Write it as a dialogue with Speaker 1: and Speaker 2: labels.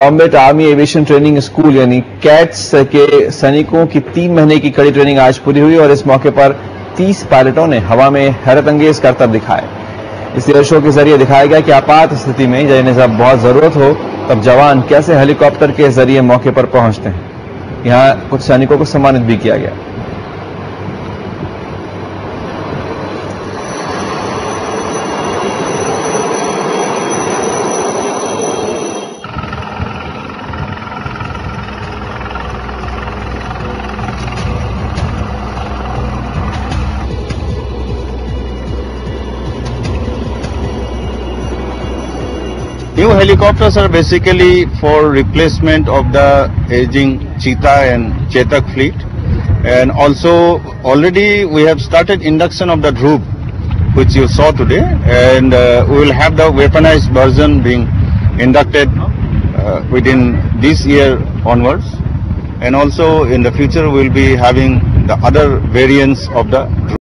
Speaker 1: Combat army aviation training school यानी CATS के सैनिकों की 3 महीने की कड़ी ट्रेनिंग आज पूरी हुई और इस मौके पर 30 पायलटों ने हवा में हैरतअंगेज करतब दिखाए। इस एयर शो के जरिए दिखाया गया कि आपात स्थिति में यानी जब बहुत जरूरत हो तब जवान कैसे हेलीकॉप्टर के जरिए मौके पर पहुंचते हैं। यहां कुछ सैनिकों को सम्मानित भी किया गया।
Speaker 2: New helicopters are basically for replacement of the aging Cheetah and Chetak fleet, and also already we have started induction of the Dhruv, which you saw today, and we will have the weaponized version being inducted within this year onwards, and also in the future we will be having the other variants of the Dhruv.